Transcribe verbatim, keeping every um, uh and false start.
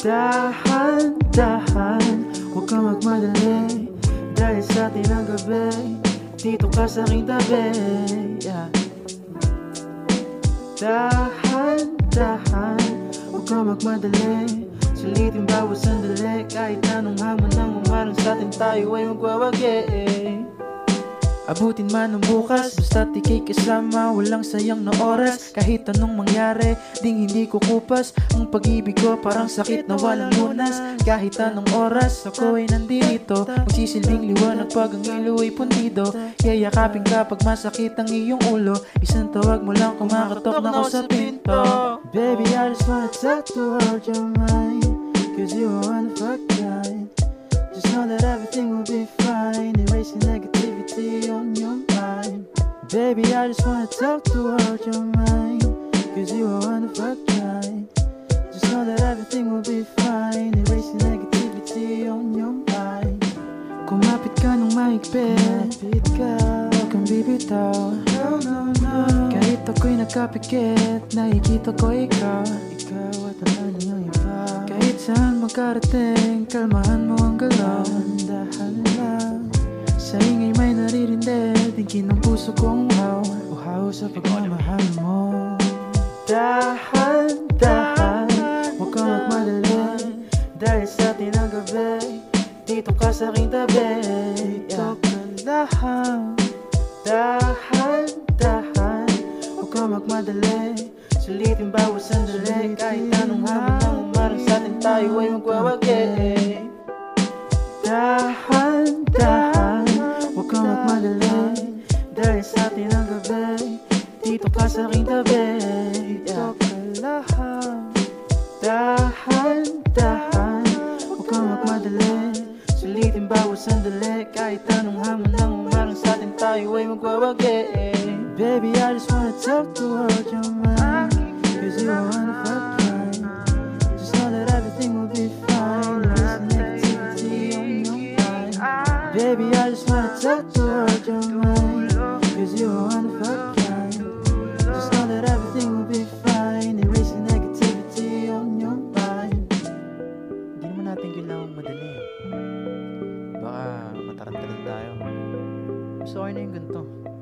Dahan-dahan, huwag kang magmadali, dahil sa atin ang gabi, dito ka sa aking tabi, yeah. Dahan-dahan, huwag kang magmadali, sulitin bawat sandali, kahit anong hamon nang umarang sa atin, tayo ay magwawagi. Abutin man ang bukas, basta't ika'y kasama, walang sayang na oras. Kahit anong mangyari, ding hindi ko kupas. Ang pag-ibig ko parang sakit na walang lunas. Kahit anong oras, ako ay nandito, magsisilbing liwanag pag ang ilo ay pundido. Yayakapin ka pag masakit ang iyong ulo, isang tawag mo lang kumakatok na ako sa pinto. Baby, I just wanna talk to hold your mind, cause you are one of a kind. Just know that everything will be fine, erasing negativity on your mind. Baby, I just wanna talk to hold your mind, cause you are one of a kind. Just know that everything will be fine, erasing negativity on your mind. Kumapit ka nung mahigpit, kumapit ka, huwag kang bibitaw. No, no, no. Kahit ako'y nagkapikit, nakikita ko ikaw, ikaw at ang iyong iba. Kahit saan magkarating, kalmahan mo ang galaw. Dahan lang, sa ingay may naririndig, tingin ng puso kong uhaw, uhaw sa pagmamahal mo. Dahan-dahan, huwag kang magmadali, dahil sa atin ang gabi, dito ka sa aking tabi, yeah. Dahan, dahan-dahan, huwag kang magmadali, sulitin bawat sandali, kahit anong hamon nang umarang sa atin, tayo ay magwawagi. Dahan-dahan, huwag kang magmadali, dahil sa atin ang gabi, dito ka sa aking tabi, yeah. Dahan-dahan, huwag kang magmadali, sulitin bawat sandali, kahit anong hamon nang umarang sa atin, tayo ay magwawagi. Baby, I just wanna talk to hold your mind, cause you are one of a kind. Just know that everything will be fine, there's negativity on your mind. Baby, I just wanna talk to hold your mind, cause you are one of a kind. Just know that everything will be fine, erasing negativity on your mind. Hindi naman natin kailangang madali, baka matarantalan tayo. Gusto ko na yung ganito.